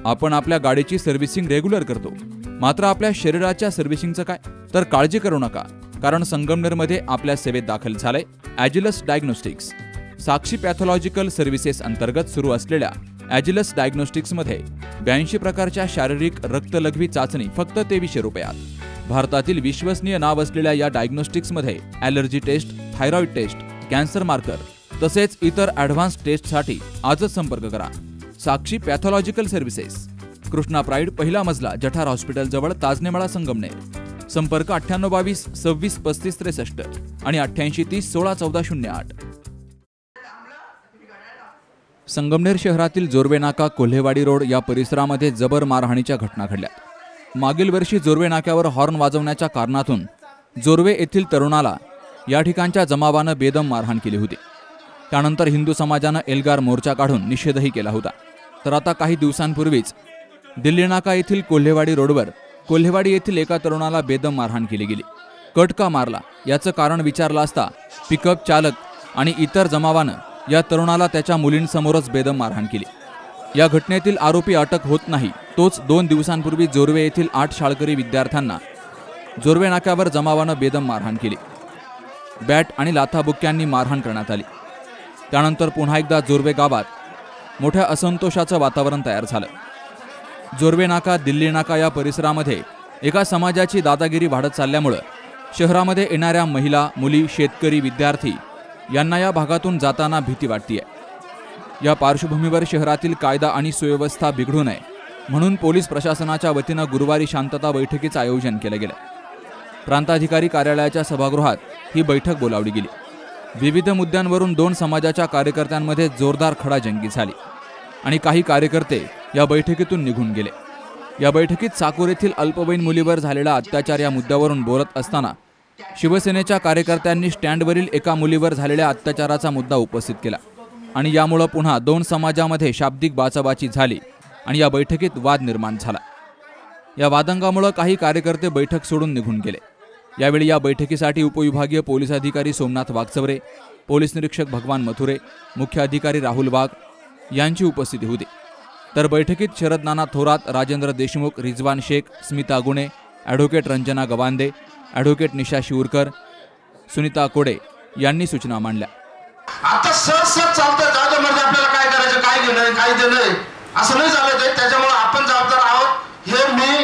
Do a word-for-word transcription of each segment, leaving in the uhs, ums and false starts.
आपण आपल्या गाडीची सर्व्हिसिंग रेग्युलर करतो, मात्र आपल्या शरीराच्या सर्व्हिसिंगचं काय? तर काळजी करू नका, कारण संगमनेरमध्ये आपल्या सेवेत दाखल झालंय Agilus diagnostics. Sakshi pathological services अंतर्गत सुरू असलेल्या ॲजिलस डायग्नोस्टिक्समध्ये ब्याऐंशी प्रकारच्या शारीरिक रक्तलघवी चाचणी फक्त तेवीसशे रुपयात. भारतातील विश्वसनीय नाव असलेल्या या डायग्नोस्टिक्समध्ये allergy test, thyroid test, cancer marker तसेच इतर ॲडव्हान्स टेस्टसाठी आजच संपर्क करा. Sakshi pathological services, Krishna pride, पहिला मजला, जठार हॉस्पिटल जवळ, ताजनेमाळा, संगमनेर. संपर्क अठ्ठ्याण्णव बावीस सव्वीस पस्तीस त्रेसष्ट आणि अठ्ठ्याऐंशी तीस सोळा चौदा शून्य आठ. संगमनेर शहरातील जोरवे नाका, कोल्हेवाडी रोड या परिसरामध्ये जबर मारहाणीच्या घटना घडल्या. मागील वर्षी जोरवे नाक्यावर हॉर्न वाजवण्याच्या कारणातून जोरवे येथील तरुणाला या ठिकाणच्या जमावानं बेदम मारहाण केली होती. त्यानंतर हिंदू समाजानं एल्गार मोर्चा काढून निषेधही केला होता. तर आता काही दिवसांपूर्वीच दिल्ली नाका येथील कोल्हेवाडी रोडवर कोल्हेवाडी येथील एका तरुणाला बेदम मारहाण केली गेली. कट का मारला याचं कारण विचारलं असता पिकअप चालक आणि इतर जमावानं या तरुणाला त्याच्या मुलींसमोरच बेदम मारहाण केली. या घटनेतील आरोपी अटक होत नाही, तोच दोन दिवसांपूर्वी जोरवे येथील आठ शाळकरी विद्यार्थ्यांना जोरवे नाक्यावर जमावानं बेदम मारहाण केली. बॅट आणि लाथाबुक्क्यांनी मारहाण करण्यात आली. त्यानंतर पुन्हा एकदा जोरवे गावात मोठ्या असंतोषाचं वातावरण तयार झालं. जोरवे नाका, दिल्ली नाका या परिसरामध्ये एका समाजाची दादागिरी वाढत चालल्यामुळं शहरामध्ये येणाऱ्या महिला, मुली, शेतकरी, विद्यार्थी यांना या भागातून जाताना भीती वाटतेय. या पार्श्वभूमीवर शहरातील कायदा आणि सुव्यवस्था बिघडू नये म्हणून पोलीस प्रशासनाच्या वतीनं गुरुवारी शांतता बैठकीचं आयोजन केलं गेलं. प्रांताधिकारी कार्यालयाच्या सभागृहात ही बैठक बोलावली गेली. विविध मुद्द्यांवरून दोन समाजाच्या कार्यकर्त्यांमध्ये जोरदार खडाजंगी झाली आणि काही कार्यकर्ते या बैठकीतून निघून गेले. या बैठकीत साकूर येथील अल्पवयीन मुलीवर झालेला अत्याचार या मुद्द्यावरून बोलत असताना शिवसेनेच्या कार्यकर्त्यांनी स्टँडवरील एका मुलीवर झालेल्या अत्याचाराचा मुद्दा उपस्थित केला आणि यामुळे पुन्हा दोन समाजामध्ये शाब्दिक बाचाबाची झाली आणि या बैठकीत वाद निर्माण झाला. या वादंगामुळे काही कार्यकर्ते बैठक सोडून निघून गेले. यावेळी या बैठकीसाठी उपविभागीय पोलीस अधिकारी सोमनाथ वागचवरे, पोलीस निरीक्षक भगवान मथुरे, मुख्य अधिकारी राहुल वाघ यांची उपस्थिती होती. तर बैठकीत शरद नाना थोरात, राजेंद्र देशमुख, रिजवान शेख, स्मिता गुणे, ॲडव्होकेट रंजना गवांदे, ॲडव्होकेट निशा शिवरकर, सुनीता कोडे यांनी सूचना मांडल्या. आता सहज सहज चालतं, जाऊ दे म्हणजे आपल्याला काय करायचं, काय घेणं, काय देणं असं नाही झालं ते. त्याच्यामुळे आपण जबाबदार आहोत हे मी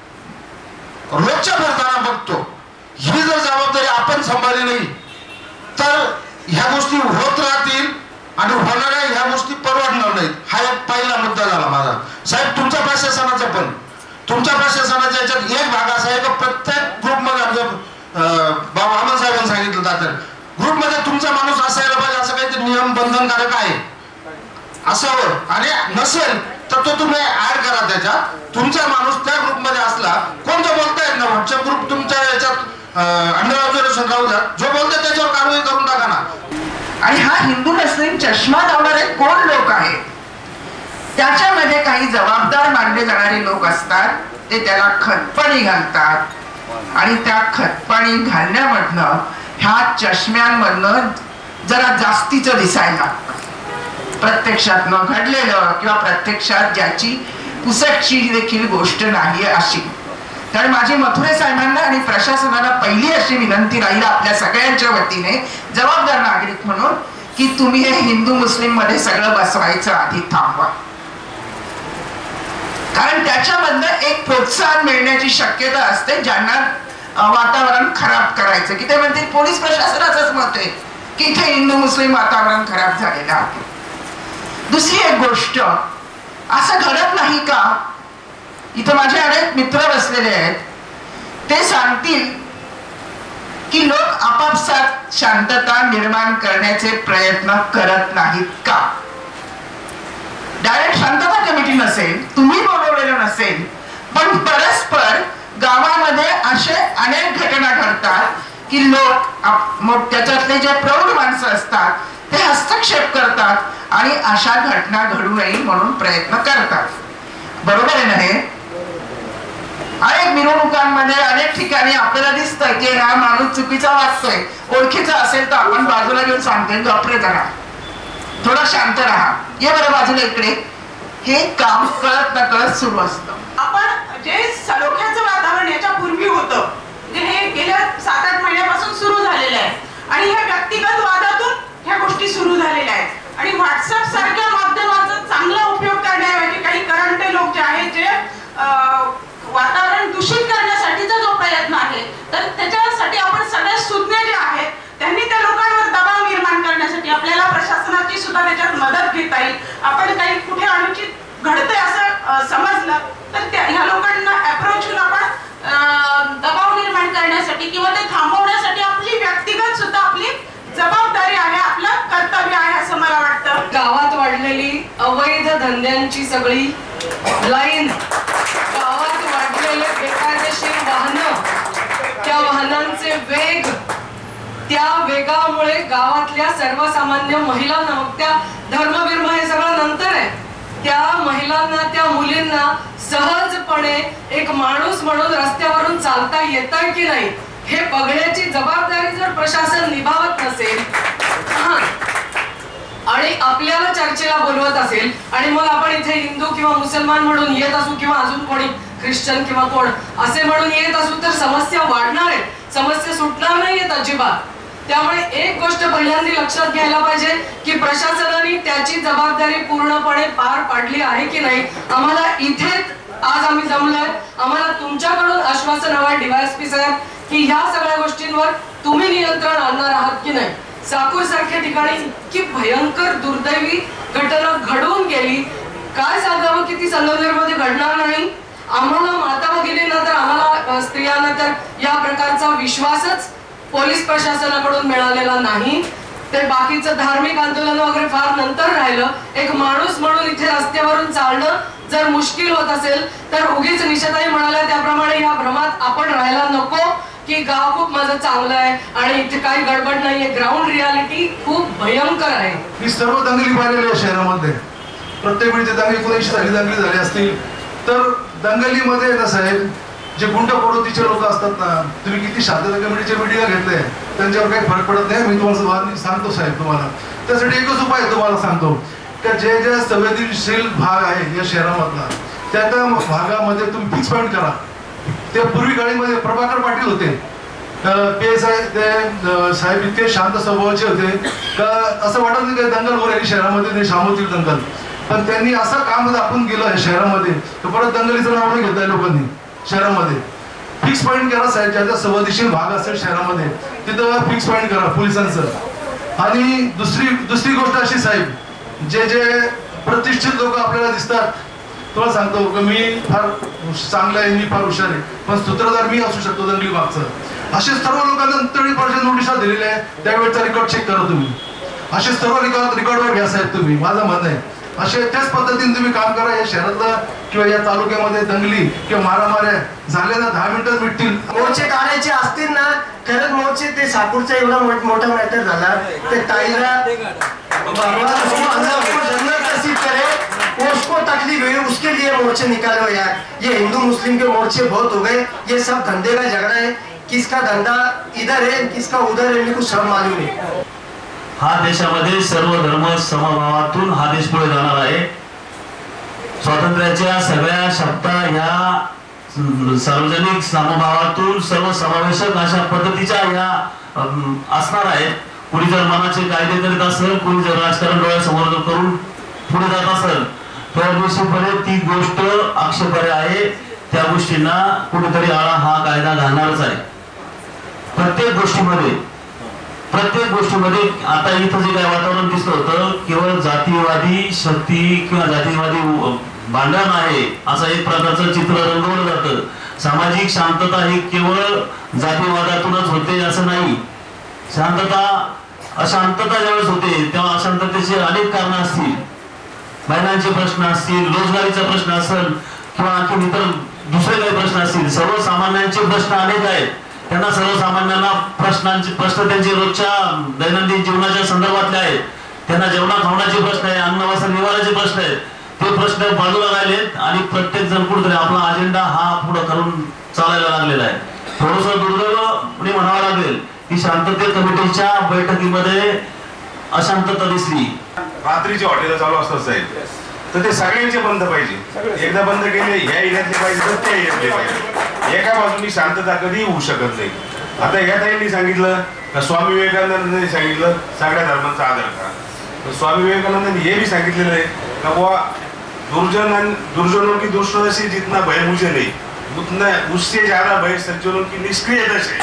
रोजच्या फिरताना बघतो. ही जर जबाबदारी आपण सांभाळली नाही तर ह्या गोष्टी होत राहतील आणि होणाऱ्या ह्या गोष्टी परवडणार नाहीत. हा एक पहिला मुद्दा झाला माझा. साहेब, तुमच्या प्रशासनाचा पण तुमच्या प्रशासनाच्या याच्यात एक भाग असा आहे की प्रत्येक ग्रुपमध्ये बाबा आमदार साहेबांनी सांगितलं जातं, ग्रुपमध्ये तुमचा माणूस असायला पाहिजे, असं काहीतरी नियम बंधनकारक आहे असावं. आणि नसेल तर तो तुम्ही ऍड करा त्याच्यात. तुमचा माणूस त्या ग्रुपमध्ये असला, कोण जो बोलतायत ना व्हॉट्सअप ग्रुप तुमच्या याच्यात अंडर ऑब्झर्वेशन राहू द्या, जो बोलतोय त्याच्यावर कारवाई करून टाका ना. आणि हा हिंदू मुस्लिम चष्मा लावणारे कोण लोक आहेत, त्याच्यामध्ये काही जबाबदार मानले जाणारे लोक असतात, ते त्याला खतपाणी घालतात आणि त्या खतपाणी घालण्यामधनं ह्या चष्म्यांमधनं जरा जास्तीचं दिसायला लागतं. प्रत्यक्षात न घडलेलं किंवा प्रत्यक्षात ज्याची पुसटची देखील गोष्ट नाही अशी. तर माझी मथुरे साहेबांना आणि प्रशासनाला पहिली अशी विनंती राहील आपल्या सगळ्यांच्या वतीने, जबाबदार नागरिक म्हणून, की तुम्ही हे हिंदू मुस्लिम मध्ये सगळं बसवायचं आधी थांबवा. कारण त्याच्यामधनं एक प्रोत्साहन मिळण्याची शक्यता असते ज्यांना वातावरण खराब करायचं, की ते म्हणतील पोलीस प्रशासनाचंच मत आहे की इथे हिंदू मुस्लिम वातावरण खराब झालेलं आहे. दुसरी एक गोष्ट, असं घडत नाही का, इथं माझे अनेक मित्र बसलेले आहेत, ते सांगतील की लोक आपापसात शांतता निर्माण करण्याचे प्रयत्न करत नाहीत का. डायरेक्ट शांतता कमिटी नसेल, तुम्ही बोलवलेलं नसेल, पण परस्पर गावामध्ये असे अनेक घटना घडतात की लोक त्याच्यातले जे प्रौढ माणसं असतात ते हस्तक्षेप करतात आणि अशा घटना घडू नये म्हणून प्रयत्न करतात. बरोबर आहे ना हे? अनेक मिरवणुकांमध्ये अनेक ठिकाणी आपल्याला दिसतंय की हा माणूस चुकीचा वागतोय, ओळखीचा असेल तर आपण बाजूला घेऊन सांगतोय गप्रे करा, थोडा शांत राहा, ये बरं बाजूला इकडे, हे काम कळत नकळत सुरू असतं. आपण जे सलोख्याचं वातावरण याच्या पूर्वी होतं, म्हणजे हे गेल्या सात आठ महिन्यापासून सुरू झालेलं आहे आणि ह्या व्यक्तिगत वादातून ह्या गोष्टी सुरू झालेल्या आहेत आणि व्हॉट्सअप सारख्या माध्यमाचा चांगला उपयोग करण्याऐवजी काही करंटे लोक जे आहेत जे वातावरण दूषित करण्यासाठीचा जो प्रयत्न आहे, तर त्याच्यासाठी आपण सगळे सुज्ञ जे आहेत त्यांनी त्या लोकांवर दबाव निर्माण करण्यासाठी आपल्याला प्रशासनाची सुद्धा त्याच्यात मदत घेता येईल. आपण काही कुठे अनुचित घडतंय असं समजलं तर त्या ह्या लोकांना अप्रोच होऊन आपण दबाव निर्माण करण्यासाठी किंवा ते थांबवण्यासाठी आपली व्यक्तिगत सुद्धा आपली जबाबदारी आहे, आपलं कर्तव्य आहे असं मला वाटतं. गावात वाढलेली अवैध धंद्यांची सगळी लाईन, गावात वाढलेले बेकायदेशीर वाहनं, त्या वाहनांचे वेग, त्या वेगामुळे गावातल्या सर्वसामान्य महिलांना, मग त्या धर्मबिर्म हे सगळं नंतर आहे, त्या महिलांना, त्या मुलींना सहजपणे एक माणूस म्हणून रस्त्यावरून चालता येतंय की नाही हे बघण्याची जबाबदारी जर प्रशासन निभावत नसेल आणि आपल्याला चर्चेला बोलवत असेल आणि मग आपण इथे हिंदू किंवा मुसलमान म्हणून येत असू किंवा अजून कोणी ख्रिश्चन किंवा कोण असे म्हणून येत असू तर समस्या वाढणार आहे, समस्या सुटणार नाहीयेत अजिबात. त्यामुळे एक गोष्ट पहिल्यांदा लक्षात घ्यायला पाहिजे की प्रशासनाने त्याची जबाबदारी पूर्णपणे पार पाडली आहे की नाही. आम्हाला इथेच आज आम्ही जमलोय, आम्हाला तुमच्याकडून आश्वासन हवं डीवायएसपी साहेब की ह्या सगळ्या गोष्टींवर तुम्ही नियंत्रण आणणार आहात की नाही. साकूर सारख्या ठिकाणी इतकी भयंकर दुर्दैवी घटना घडून गेली, काय सांगावं की ती संगमनेरमध्ये घडणार नाही. आम्हाला माता भगिनींना तर, आम्हाला स्त्रियांना तर या प्रकारचा विश्वासच पोलीस प्रशासनाकडून मिळालेला नाही. ते बाकीचं धार्मिक आंदोलन वगैरे फार नंतर राहिलं. एक माणूस म्हणून इथे रस्त्यावरून चालणं जर मुश्किल होत असेल तर उगीच निशाताई म्हणाल्या त्याप्रमाणे या भ्रमात आपण राहायला नको की गाव खूप माझं चांगलं आहे आणि इथे काही गडबड नाहीये. ग्राउंड रियालिटी खूप भयंकर आहे. मी सर्व दंगली पाहिलेल्या आहे शहरामध्ये. प्रत्येक वेळी ते दंगली एकोणीसशे साली दंगली झाली असतील तर दंगलीमध्ये ना साहेब जे गुंड पडोतीचे लोक असतात ना, तुम्ही किती शांतता कमिटीचे मीडिया घेतले त्यांच्यावर काही फरक पडत नाही. मी तुम्हाला सांगतो साहेब, तुम्हाला त्यासाठी एकच उपाय तुम्हाला सांगतो की जे जे संवेदनशील भाग आहे या शहरामधला त्या त्या भागामध्ये तुम्ही फिक्स पॉईंट करा. ते पूर्वी काळीमध्ये प्रभाकर पाटील होते, पी एस आय ते साहेब इतके शांत स्वभावाचे होते का असं वाटत नाही की दंगल होऊ राहिली शहरामध्ये, ते शामोतील दंगल. पण त्यांनी असं काम दाखवून गेलं आहे शहरामध्ये तर परत दंगलीचं नाव नाही घेतलंय लोकांनी. शहरामध्ये फिक्स पॉईंट करा साहेब, ज्याचा संवेदनशील भाग असेल शहरामध्ये तिथं फिक्स पॉईंट करा पोलिसांचं. आणि दुसरी दुसरी गोष्ट अशी साहेब, जे जे प्रतिष्ठित लोक आपल्याला दिसतात, तुम्हाला सांगतो की मी फार चांगला आहे, मी फार हुशार आहे, पण सूत्रधार मी असू शकतो दंगली मागचं. असे सर्व लोकांना तळी पर्यंत नोटिसा दिलेल्या आहे, त्यावेळेचा रेकॉर्ड चेक करा तुम्ही. असे सर्व रेकॉर्ड रेकॉर्डवर घ्या साहेब तुम्ही, माझं म्हणणं आहे. असे त्याच पद्धतीने तुम्ही काम करा. या शहरातलं किंवा या तालुक्यामध्ये दंगली किंवा मारामाऱ्या झाल्या ना दहा मिनिटात मिटतील. मोर्चे काढायचे असतील ना, खरंच मोर्चे ते साकूरचा एवढा मोठा मॅटर झाला ते ताईला नसीब करे, उसको तकलीफ हुई, उसके लिए मोर्चे निकालो यार. ये हिंदू मुस्लिम के मोर्चे बहुत हो गए, ये सब धंधे का झगड़ा है, किसका धंधा इधर है किसका उधर है, मेरे को सब मालूम है. हा देशामध्ये सर्व धर्म समभावातून हा देश पुढे जाणार आहे. स्वातंत्र्याच्या सगळ्या शब्दा ह्या सार्वजनिक समभावातून सर्व समावेशक अशा पद्धतीच्या ह्या असणार आहेत. कुणी जर मनाचे कायदे करीत असेल, कुणी जर राजकारण डोळ्यासमोर करून पुढे जात असेल तर निश्चितपणे ती गोष्ट आक्षेपार्ह आहे. त्या गोष्टींना कुठेतरी आळा हा कायदा घालणारच आहे. प्रत्येक गोष्टीमध्ये प्रत्येक गोष्टीमध्ये आता इथं जे काय वातावरण दिसत होतं केवळ जातीवादी शक्ती किंवा जातीवादी भांडण आहे असं एक प्रकारचं चित्र रंगवलं जातं. सामाजिक शांतता ही केवळ जातीवादातूनच होते असं नाही. शांतता अशांतता ज्यावेळेस होते तेव्हा अशांततेचे अनेक कारण असतील. महिलांचे प्रश्न असतील, रोजगारीचा प्रश्न असेल किंवा आणखी इतर दुसरे काही प्रश्न असतील. सर्वसामान्यांचे प्रश्न अनेक आहेत. त्यांना सर्वसामान्यांना प्रश्नांचे प्रश्न त्यांचे रोजच्या दैनंदिन जीवनाच्या संदर्भातले आहेत. त्यांना जेवणा खावण्याचे प्रश्न आहे, अन्न वस्त्र निवाराचे प्रश्न आहेत. ते प्रश्न बाजूला राहिलेत आणि प्रत्येक जण कुठेतरी आपला अजेंडा हा पुढे करून चालायला लागलेला आहे. थोडस दुर्दैवपणे म्हणावं लागेल की शांतते कमिटीच्या बैठकीमध्ये अशांतता दिसली. रात्रीच्या हॉटेल चालू असतात साहेब, तर ते सगळ्यांचे बंद पाहिजे. एकदा बंद केले ह्या एरियातले पाहिजे तर त्या एरियातले पाहिजे. एका बाजूनी शांतता कधी होऊ शकत नाही. आता ह्या ताईंनी सांगितलं का स्वामी विवेकानंदांनी सांगितलं सगळ्या धर्मांचा आदर करा. स्वामी विवेकानंदांनी हे बी सांगितलेलं आहे का बुवा दुर्जन दुर्जनों की दुष्टता से जितना भय मुझे नहीं उतना उससे ज्यादा भय सज्जनों की निष्क्रियता से.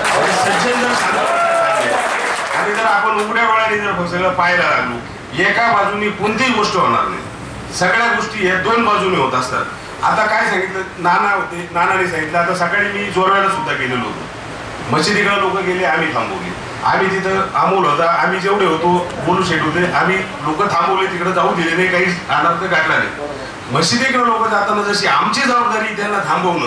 सज्जन जर शांत आणि जर आपण उघड्या डोळ्याने जर सगळं पाहायला लागलो एका बाजूनी कोणतीही गोष्ट होणार नाही. सगळ्या गोष्टी या दोन बाजूने होत असतात. आता काय सांगितलं नाना होते नानाने सांगितलं. आता सकाळी मी जोरव्याला सुद्धा गेलेलो होतो. मशिदीकडे लोक गेले आम्ही थांबवले. आम्ही तिथं अमोल होता आम्ही जेवढे होतो बोलू शेट होते आम्ही लोक थांबवले तिकडे जाऊ दिले नाही काही अनर्थ घडला नाही. मशिदीकडे लोक जाताना जशी आमची जबाबदारी त्यांना थांबवणं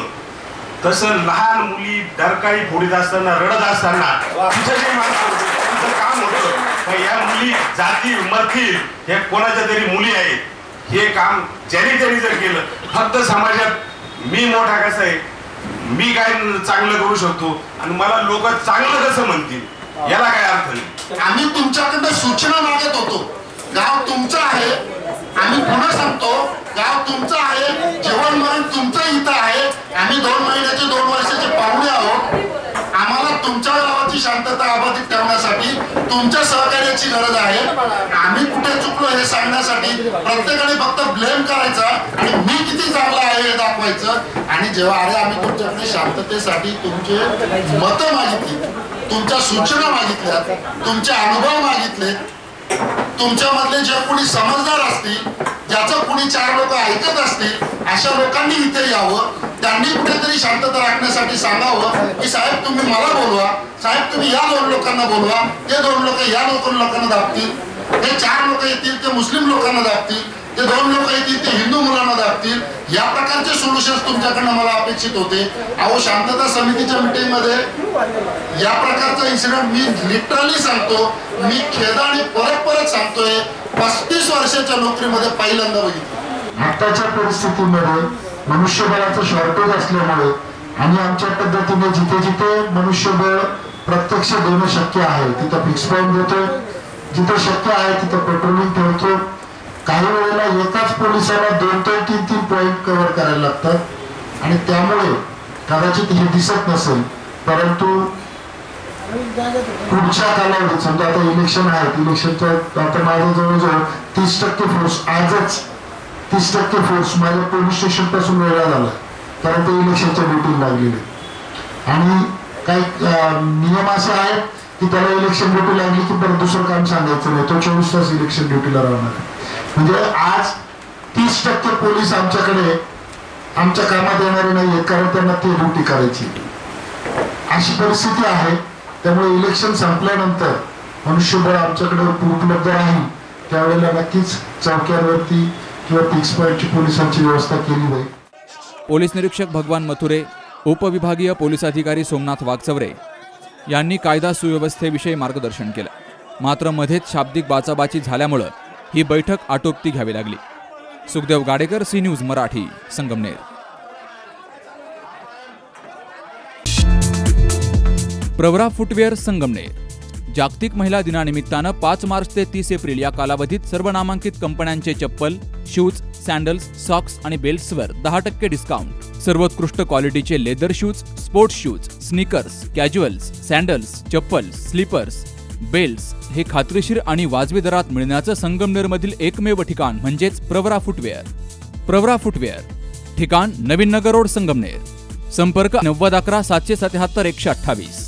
तसं लहान मुली डरकाळी फोडीत असताना रडत असताना तिथं जे माणसं होते त्यांचं काम होतं या मुली जाती मरतील हे कोणाच्या तरी मुली आहेत हे काम ज्यांनी त्यांनी जर केलं फक्त समाजात मी मोठा कसा आहे मी काय चांगलं करू शकतो आणि मला लोक चांगलं कसं म्हणतील याला काय अर्थ नाही. आम्ही तुमच्याकडनं सूचना मागत होतो. गाव तुमचं आहे आम्ही पुन्हा सांगतो गाव तुमचं आहे जेवण मरण तुमचं इथं आहे. आम्ही दोन महिन्याचे दोन वर्षाचे पाहुणे आहोत. आम्हाला तुमच्या गावाची शांतता अबाधित ठेवण्यासाठी तुमच्या सहकार्याची गरज आहे. आम्ही कुठे चुकलो हे सांगण्यासाठी प्रत्येकाने फक्त ब्लेम करायचा आणि मी किती चांगला आहे हे दाखवायचं. आणि जेव्हा अरे आम्ही तुमच्याकडे शांततेसाठी तुमचे मतं मागितली तुमच्या सूचना मागितल्या तुमचे अनुभव मागितले तुमच्यामधले जे कोणी समजदार असतील ज्याचं कोणी चार लोक ऐकत असतील अशा लोकांनी इथे यावं. त्यांनी कुठेतरी शांतता राखण्यासाठी सांगावं की साहेब तुम्ही मला बोलवा साहेब तुम्ही या दोन लोकांना बोलवा ते दोन लोक या दोन लोकांना दाबतील ते चार लोक येतील ते मुस्लिम लोकांना दाबतील ते दोन लोक येतील ते हिंदू मुलांना दाबतील. या प्रकारचे सोल्युशन तुमच्याकडनं मला अपेक्षित होते. अहो शांतता समितीच्या मीटिंग मध्ये या प्रकारचा इन्सिडेंट मी लिटरली सांगतो मी खेदाने परत परत सांगतोय पस्तीस वर्षाच्या नोकरीमध्ये पहिल्यांदा बघितलं. आताच्या परिस्थितीमध्ये मनुष्यबळाचं शॉर्टेज असल्यामुळे आणि आमच्या पद्धतीने जिथे जिथे मनुष्यबळ प्रत्यक्ष देणं शक्य आहे तिथं फिक्स पॉईंट देतो जिथे शक्य आहे तिथं पेट्रोलिंग ठेवतो. काही वेळेला एकाच पोलिसाला दोन दोन तीन तीन पॉईंट कव्हर करायला लागतात आणि त्यामुळे कदाचित हे दिसत नसेल परंतु पुढच्या कालावधीत समजा आता इलेक्शन आहेत इलेक्शनच्या आता माझ्या जवळजवळ तीस टक्के फोर्स आजच तीस टक्के फोर्स माझ्या पोलीस स्टेशन पासून वेगळा झाला कारण ते इलेक्शनच्या ड्युटी लागलेले आणि काही नियम असे आहेत की त्याला इलेक्शन ड्युटी लागली की परत दुसरं काम सांगायचं नाही तो चोवीस तास इलेक्शन ड्युटीला राहणार. म्हणजे आज तीस टक्के पोलीस आमच्याकडे आमच्या कामात येणारे नाही आहेत कारण त्यांना ते ड्युटी करायची अशी परिस्थिती आहे. त्यामुळे इलेक्शन संपल्यानंतर मनुष्यबळ आमच्याकडे उपलब्ध राहील त्यावेळेला नक्कीच चौक्यांवरती किंवा फिक्स पॉईंटची पोलिसांची व्यवस्था केली जाईल. पोलीस निरीक्षक भगवान मथुरे उपविभागीय पोलीस अधिकारी सोमनाथ वागचवरे यांनी कायदा सुव्यवस्थेविषयी मार्गदर्शन केलं. मात्र मध्येच शाब्दिक बाचाबाची झाल्यामुळं ही बैठक आटोपती घ्यावी लागली. Sukhdev Gadekar C news Marathi Sangamner. Pravara footwear Sangamner जागतिक महिला दिनानिमित्तानं पाच मार्च ते तीस एप्रिल या कालावधीत सर्व नामांकित कंपन्यांचे चप्पल शूज सॅन्डल्स सॉक्स आणि बेल्ट्सवर दहा टक्के डिस्काउंट. सर्वोत्कृष्ट क्वालिटीचे leather shoes sports shoes sneakers casuals sandals chappals slippers belts हे खात्रीशीर आणि वाजवी दरात मिळण्याचं संगमनेरमधील एकमेव ठिकाण म्हणजेच प्रवरा फुटवेअर. प्रवरा फुटवेअर ठिकाण नवीन नगर रोड संगमनेर. संपर्क नव्वद अकरा सातशे सत्याहत्तर एकशे अठ्ठावीस.